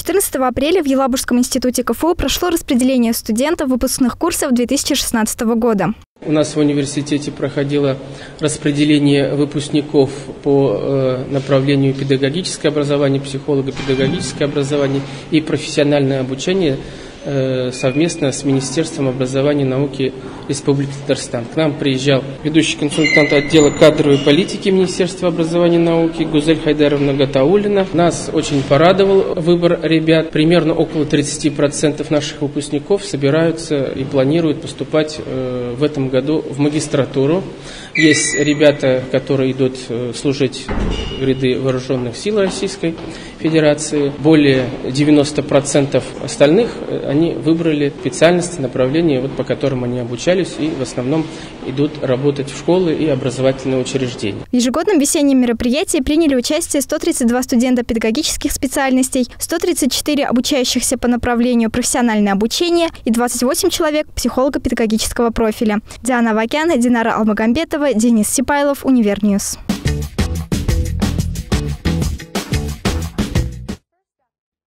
14 апреля в Елабужском институте КФУ прошло распределение студентов выпускных курсов 2016 года. У нас в университете проходило распределение выпускников по направлению педагогическое образование, психолого-педагогическое образование и профессиональное обучение совместно с Министерством образования и науки Республики Татарстан. К нам приезжал ведущий консультант отдела кадровой политики Министерства образования и науки Гузель Хайдаровна Гатауллина. Нас очень порадовал выбор ребят. Примерно около 30% наших выпускников собираются и планируют поступать в этом году в магистратуру. Есть ребята, которые идут служить в ряды вооруженных сил Российской Федерации. Более 90% остальных они выбрали специальности, направления, по которым они обучались, и в основном идут работать в школы и образовательные учреждения. В ежегодном весеннем мероприятии приняли участие 132 студента педагогических специальностей, 134 обучающихся по направлению профессиональное обучение и 28 человек психолого-педагогического профиля. Диана Вакян, Динара Алмагамбетова, Денис Сипайлов, Универньюз.